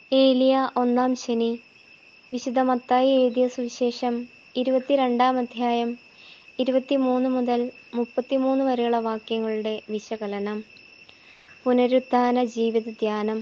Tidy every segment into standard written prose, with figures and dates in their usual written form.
ഏലിയ ഒന്നാം ശനി. വിശുദ്ധ മത്തായി എഴുതിയ സുവിശേഷം 22-ാം അധ്യായം 23 മുതൽ 33 വരെയുള്ള വാക്യങ്ങളുടെ വിശകലനം. പുനരുത്ഥാന ജീവിത ധ്യാനം.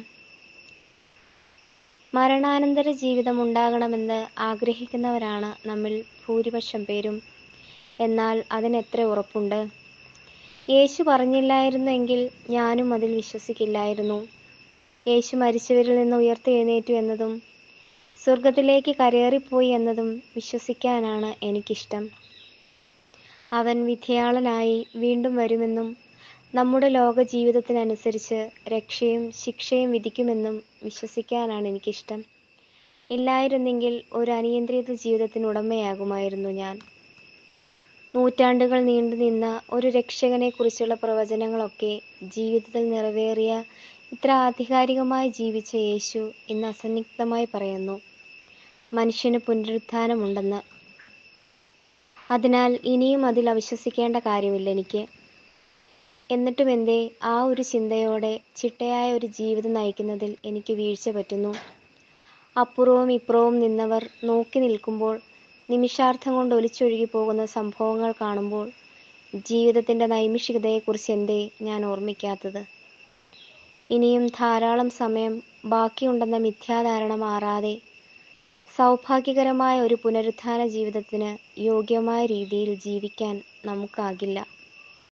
മരണാനന്തര ജീവിതം ഉണ്ടാകണമെന്ന് ആഗ്രഹിക്കുന്നവരാണ് നമ്മിൽ ഭൂരിപക്ഷം പേരും. എന്നാൽ അതിനെത്ര ഉറപ്പുണ്ട്? യേശു പറഞ്ഞില്ലായിരുന്നെങ്കിൽ ഞാനും അതിൽ വിശ്വസിക്കില്ലായിരുന്നു. യേശു മരിച്ചവരിൽ നിന്ന് ഉയർത്തെഴുന്നേറ്റു എന്നതും സ്വർഗത്തിലേക്ക് കരേറിപ്പോയി എന്നതും വിശ്വസിക്കാനാണ് എനിക്കിഷ്ടം. അവൻ വിധിയാളനായി വീണ്ടും വരുമെന്നും നമ്മുടെ ലോക ജീവിതത്തിനനുസരിച്ച് രക്ഷയും ശിക്ഷയും വിധിക്കുമെന്നും വിശ്വസിക്കാനാണ് എനിക്കിഷ്ടം. ഇല്ലായിരുന്നെങ്കിൽ ഒരു അനിയന്ത്രിത ജീവിതത്തിന് ഉടമയാകുമായിരുന്നു ഞാൻ. നൂറ്റാണ്ടുകൾ നീണ്ടുനിന്ന ഒരു രക്ഷകനെക്കുറിച്ചുള്ള പ്രവചനങ്ങളൊക്കെ ജീവിതത്തിൽ നിറവേറിയ ഇത്ര ആധികാരികമായി ജീവിച്ച യേശു ഇന്ന് അസന്നിഗ്ധമായി പറയുന്നു, മനുഷ്യന് പുനരുത്ഥാനമുണ്ടെന്ന്. അതിനാൽ ഇനിയും അതിൽ അവിശ്വസിക്കേണ്ട കാര്യമില്ല എനിക്ക്. എന്നിട്ടും എന്തേ ആ ഒരു ചിന്തയോടെ ചിട്ടയായ ഒരു ജീവിതം നയിക്കുന്നതിൽ എനിക്ക് വീഴ്ച പറ്റുന്നു? അപ്പുറവും ഇപ്പുറവും നിന്നവർ നോക്കി നിൽക്കുമ്പോൾ, നിമിഷാർത്ഥം കൊണ്ട് ഒലിച്ചൊഴുകി പോകുന്ന സംഭവങ്ങൾ കാണുമ്പോൾ ജീവിതത്തിൻ്റെ നൈമിഷികതയെക്കുറിച്ച് എന്തേ ഞാൻ ഓർമ്മിക്കാത്തത്? ഇനിയും ധാരാളം സമയം ബാക്കിയുണ്ടെന്ന മിഥ്യാധാരണ മാറാതെ സൗഭാഗ്യകരമായ ഒരു പുനരുത്ഥാന ജീവിതത്തിന് യോഗ്യമായ രീതിയിൽ ജീവിക്കാൻ നമുക്കാകില്ല.